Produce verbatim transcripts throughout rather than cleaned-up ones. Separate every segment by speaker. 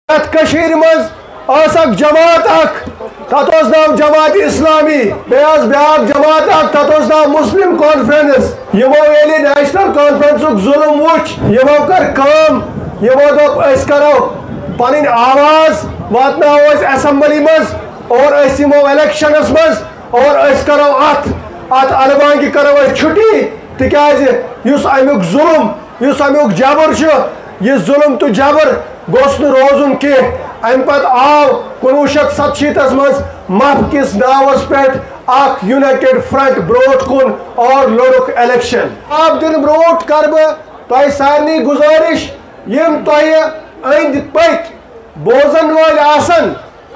Speaker 1: یتھ کشیر مز اس اک جماعت اک تت اوس ناو جماعت اسلامی بیاس بیاکھ جماعت اک تت اوس ناو مسلم کانفرنس یمو ییٚلہِ نیشنل کانفرنسُک ظلم وُچھ یمو کٔر کٲم یمو دوٚپ أسۍ کرو پنٕنۍ آواز واتناوو أسۍ اسمبلی مز اور أسۍ یمو الیکشنس مز اور أسۍ کرو اتھ اتھ البانگہِ کرو أسۍ چھُٹی تِکیازِ یُس امیُک ظلم یُس امیُک جبر چھُ یہ ظلم تو جبر گوٚژھ نہٕ روزُن کینٛہہ امہِ پتہٕ آو کُنوُہ شیٚتھ ستشیٖتس منٛز مف کِس ناوس پٮ۪ٹھ اکھ یونایٹڈ فرنٹ برونٛٹھ کُن اور لوٚڑُکھ الیکشن جواب دِنہٕ برونٛٹھ کرٕ بہٕ تۄہہِ سارنٕے گُزٲرِش یِم تۄہہِ أنٛدۍ پٔکۍ بوزن وٲلۍ آسن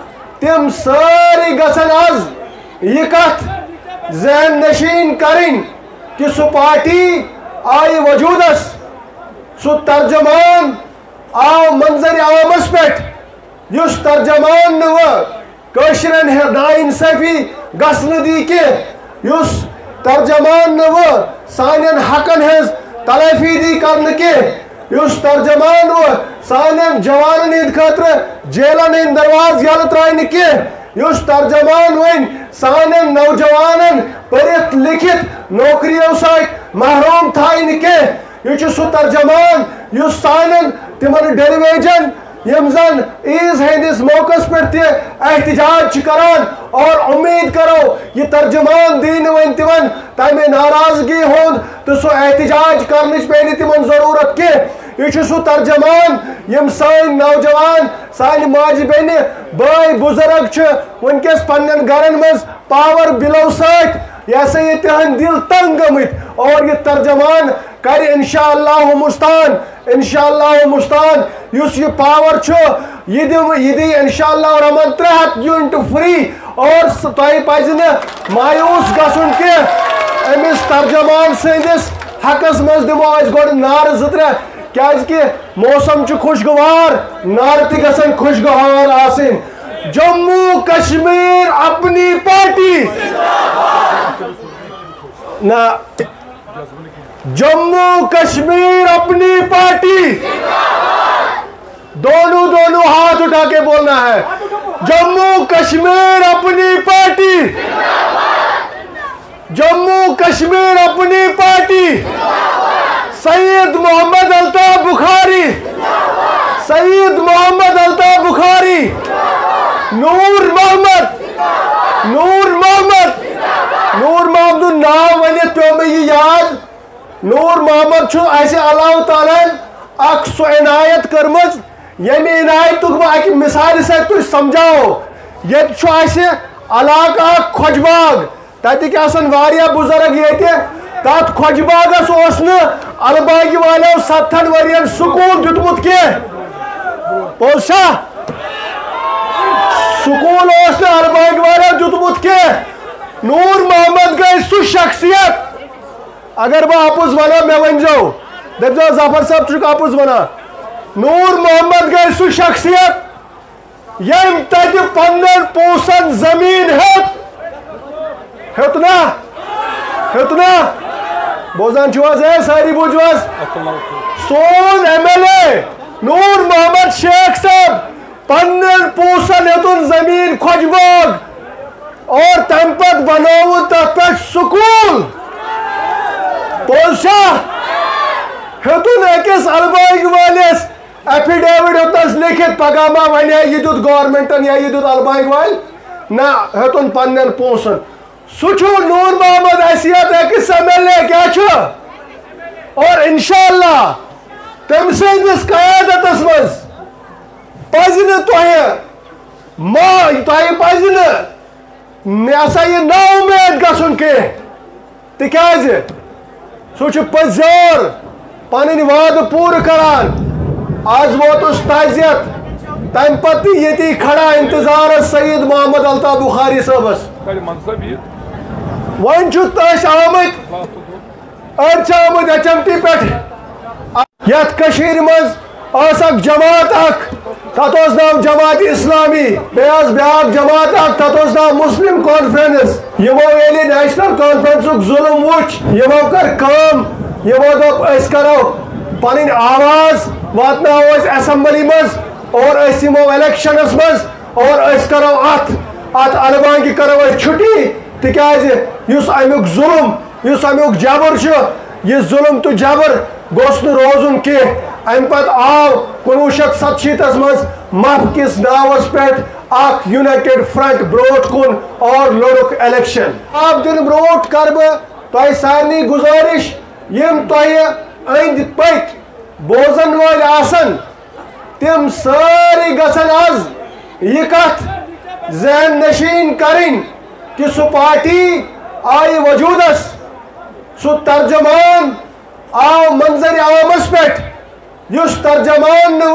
Speaker 1: تِم سٲری گژھن آز یہِ کتھ ذہن نشین کرٕنۍ کہ سُہ پارٹی آیہِ وجوٗدس سُہ ترجمان آو منظر عامس پٮ۪ٹھ یُس ترجمان نہٕ وۄنۍ کٲشرٮ۪ن نااِنصٲفی گژھنہٕ دی کینٛہہ یُس ترجمان نہٕ وۄنۍ سانٮ۪ن حقن ہٕنٛز تلافی دی کرنہٕ کینٛہہ یُس ترجمان وۄنۍ سانٮ۪ن جوانن ہٕنٛدِ خٲطرٕ جیلن ہٕنٛدۍ دروازٕ یلہٕ ترٛایہِ نہٕ کینٛہہ یُس ترجمان وۄنۍ سانٮ۪ن نوجوانن پٔرِتھ لیکھِتھ نوکریو سۭتۍ محروم تھایہِ نہٕ کینٛہہ یہ چھُ سُہ ترجمان یُس سانٮ۪ن تِمن ڈیلیویجن یم زن عیز ہندس موقعس پٮ۪ٹھ تہِ احتجاج چھِ کران اور امید کرو یہ ترجمان دی نہٕ وۄنۍ تِمن تمہِ ناراضگی ہُنٛد تہٕ سُہ احتجاج کرنٕچ پیٚیہِ نہٕ تِمن ضروٗرت کینٛہہ یہ چھُ سُہ ترجمان یم سٲنۍ نوجوان سانہِ ماجہِ بیٚنہِ بٲے بُزرگ چھِ وٕنکیٚس پننٮ۪ن گرن منٛز پاور بِلو سۭتۍ یہ ہسا یہ تہنٛدۍ دل تنگ گٔمٕتۍ اور یہ ترجمان کر انشاء اللہ مستان انشاء اللہ مستان یُس یہ پاور چھُ یہ دِم یہ دی انشاء اللہ رحمان ترٛےٚ ہتھ یوٗنٹ فری اور تۄہہِ پزِ نہٕ مایوٗس گژھُن کینٛہہ أمِس ترجمان سٕنٛدِس حقس منٛز دِمو أسۍ گۄڈٕ نعرٕ زٕ ترٛےٚ کیازکہِ موسم چھُ خوشگوار نعرٕ تہِ گژھن خوشگوار آسٕنۍ جموں کشمیر اپنی پارٹی نہ جموں کشمیر اپنی پارٹی دونوں دونوں ہاتھ اٹھا کے بولنا ہے جموں کشمیر اپنی پارٹی جموں کشمیر اپنی پارٹی سید محمد الطاف بخاری سید محمد الطاف بخاری نور محمد نور محمد نور محمد ناو ؤنِتھ پیوٚو مےٚ یہِ یاد نور محمد چھُ اَسہِ اللہ تعالیٰ اکھ سۄ عنایت کٔرمٕژ ییٚمہِ عنایتُک بہٕ اکہِ مِثالہِ سۭتۍ تُہۍ سمجھاوو ییٚتہِ چھُ اَسہِ علاقہٕ اکھ خۄج باغ تتِکۍ آسن واریاہ بُزرگ ییٚتہِ تتھ خۄج باغس اوس نہٕ الباگہِ والیو ستن ؤرین سکوٗل دیُتمُت کینٛہہ پوٚز چھا سکوٗل اوس نہٕ الباگہِ والیو دیُتمُت کینٛہہ نور محمد گٔے سُہ شخصیت اگر بہٕ اپُز ونو مےٚ ؤنۍزیو دٔپۍزیو ظفر صٲب ژٕ چھُکھ اپُز ونان نور محمد گٔے سُہ شخصیت ییٚمۍ تتہِ پننٮ۪ن پونٛسن زمیٖن ہیوٚت ہیوٚت نا ہیوٚت نا بوزان چھِو حظ ہے سٲری بوٗزِو حظ سون ایم ایل اے نور محمد شیخ صٲب پننٮ۪ن پونٛسن ہیوٚتُن زمیٖن خۄج باغ اور تمہِ پتہٕ بنووُن تتھ پٮ۪ٹھ سکوٗل پوٚز چھا ہیوٚتُن أکِس الباگہِ وٲلِس ایفِڈیوِٹ ہیوٚتنس لیکھِتھ پگاہ ما ونہِ ہے یہِ دیُت گورمنٹن یا یہِ دیُت الباگہِ والہِ نہ ہیوٚتُن پننٮ۪ن پونٛسن سُہ چھُ نور محمد حیثیت أکِس ایم ایل اے کیٛاہ چھُ اور انشاء اللہ تٔمۍ سٕنٛدِس قیادتس منٛز پزِ نہٕ تۄہہِ ما تۄہہِ پزِ نہٕ مےٚ ہسا یہِ نا اُمید گژھُن کینٛہہ تِکیازِ سُہ چھُ پٔزیور پنٕنۍ وعدٕ پوٗرٕ کران آز ووتُس تعزیت تمہِ پتہٕ تہِ ییٚتی کھڑا انتظارس سعید محمد الطاف بخاری صٲبس وۄنۍ چھُ أسۍ آمٕتۍ أڑۍ چھِ آمٕتۍ ایچ ایم ٹی پٮ۪ٹھ یتھ کٔشیٖرِ منٛز ٲس اکھ جماعت اکھ تتھ اوس ناو جماعت اسلامی بیٚیہِ ٲس بیاکھ جماعت اکھ تتھ اوس ناو مسلم کانفرنس یمو ییٚلہِ نیشنل کانفرنسُک ظلم وُچھ یمو کٔر کٲم یمو دوٚپ أسۍ کرو پنٕنۍ آواز واتناوو أسۍ اسمبلی منٛز اور اس یمو الیکشنس مز اور اس کرو ات ات البانگی کرو اس چھٹی تکیاز یس امیک ظلم یس امیک جبر چھ یہ ظلم تو جبر گوس نہ روزن کی ام پت آو کنوہ شیت ستشیتس مز مف کس ناوس پہ اخ یونائٹڈ فرنٹ بروٹ کن اور لڑک الیکشن آپ دن بروٹ کر بہ تہ سارنی گزارش یم تہ اند پک بوزن ول آسن تم ساری گژھن آز یہ کت ذہن نشین کریں کہ سو پارٹی آئی وجودس سو ترجمان آو منظر عوامس پہ یس ترجمان نو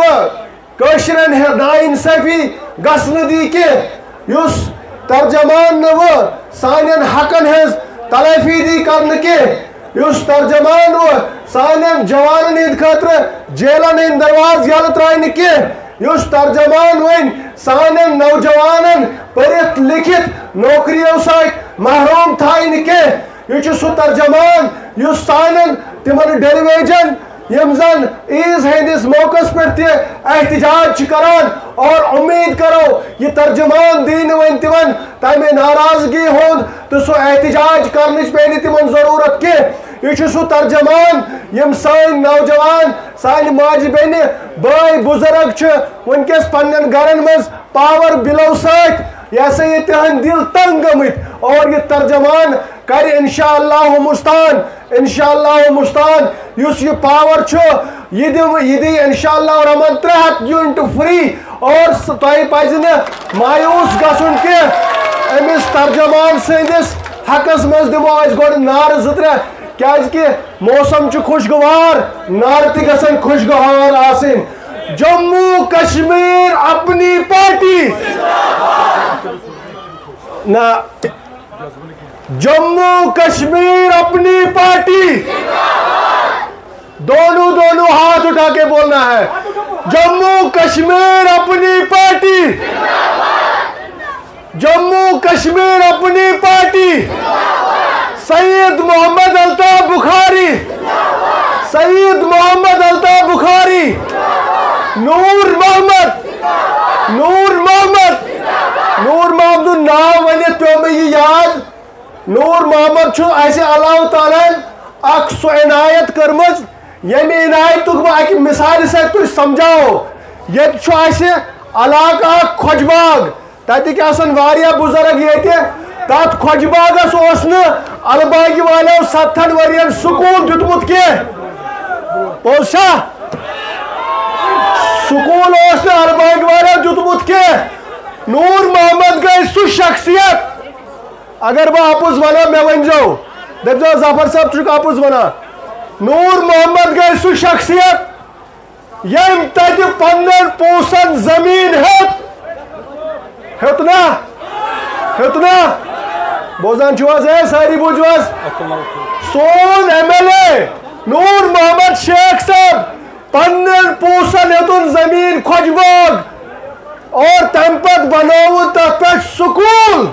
Speaker 1: کشرن نا انصافی گسن دی کی یس ترجمان نو سانین حقن ہز تلافی دی کرن کی یس ترجمان و سانین جوانن ہند خاطر جیلن ہند درواز یل ترائن کی یس ترجمان ون سانین نوجوانن پرت لکھت نوکریوں ساتھ محروم تھائن کی یہ سو ترجمان یس سانین تمن ڈیلیویجن یم زن عیز ہندس موقع پہ احتجاج کران اور امید کرو یہ ترجمان دین ون تمن تمہ ناراضگی ہند تو سو احتجاج کرنچ پہ تمن ضرورت کی یہ سو ترجمان یم سان نوجوان سان ماج بین بائی بزرگ ونکس پنن گرن مز پاور بلو ست یہ سا یہ تہن دل تنگ گمت اور یہ ترجمان کر انشاءاللہ مستان انشاءاللہ مستان یس یہ پاور یہ دی دی انشاءاللہ رحمان ترے ہتھ یونٹ فری اور تہ پزِ مایوس گژھُن کی امس ترجمان سندس حقس مز دمو اس گۄڈٕ نعرٕ زٕ ترٛےٚ کیازِ کہ موسم چھ خوشگوار نعرٕ تہِ گژھن خوشگوار آسٕنۍ جموں کشمیر اپنی پارٹی نہ جموں کشمیر اپنی پارٹی دونوں دونوں ہاتھ اٹھا کے بولنا ہے جموں کشمیر اپنی پارٹی جموں کشمیر اپنی پارٹی سید محمد الطاف بخاری سید محمد الطاف بخاری نور محمد نور محمد نور محمد نام ونت پیو میں یہ یاد نور محمد چھو ایسے اللہ تعالیٰ اک سو عنایت کرمز یمی عنایت تک با اکی مثال سے تو سمجھاؤ یہ چھو ایسے علاقہ کھوج باغ تاتی کہ آسان واریا بزرگ یہ تھے تات کھوج باغ اس اوسن الباگی والے ستھن ورین سکون جتمت کے پوشا سکون اوسن الباگی والے جتمت کے نور محمد گئی سو شخصیت اگر با آپوز ونا میں ون جاؤ دیکھ جاؤ زفر صاحب چک آپوز ونا نور محمد گئی سو شخصیت یم تج پنن پوسن زمین ہت ہتنا ہتنا بوزان چواز ہے ساری بوجواز سون ایم ایل اے نور محمد شیخ صاحب پنن پوسن ہتن زمین کھوج باغ اور تمپت بناو تحت سکول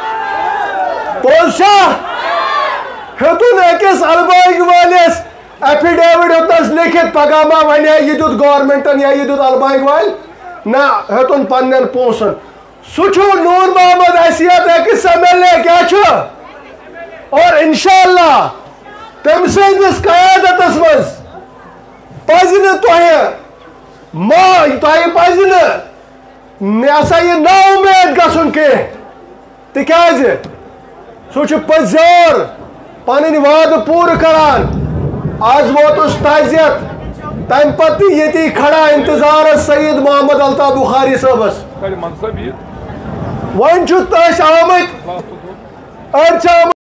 Speaker 1: پوشا ہتن ایکس الباگ والیس ایفیڈیوٹ ہتنس لکھت پگاما ونیا یہ دیت گورنمنٹن یا یہ دیت الباگ وال نا ہتن پنن پوسن سوچو نور محمد حیثیت ایکس ایم ایل اے کیا چھو اور انشاءاللہ تم سے اس قیادت اسمز پازن توہی ماں توہی پازن نیاسا یہ نا امید گسن کے تکیاز سوچو پزیور پانین واد پور کران آز ووت اس تعزیت تم پتی یتی کھڑا انتظار سید محمد الطاف بخاری صاحبس ون چھو تاش آمد ارچہ